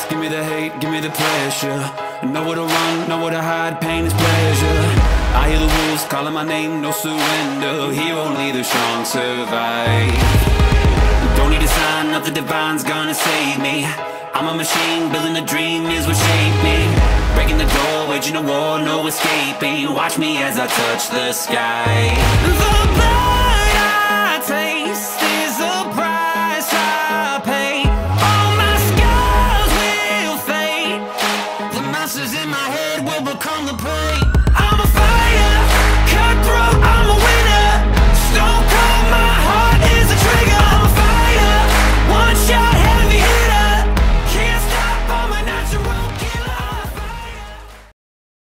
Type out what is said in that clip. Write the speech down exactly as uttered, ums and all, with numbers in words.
Give me the hate, give me the pressure. Nowhere to run, nowhere to hide, pain is pleasure. I hear the wolves calling my name, no surrender. Here only the strong survive. Don't need a sign, nothing divine's gonna save me. I'm a machine, building a dream is what shaped me. Breaking the door, waging a war, no escaping. Watch me as I touch the sky. The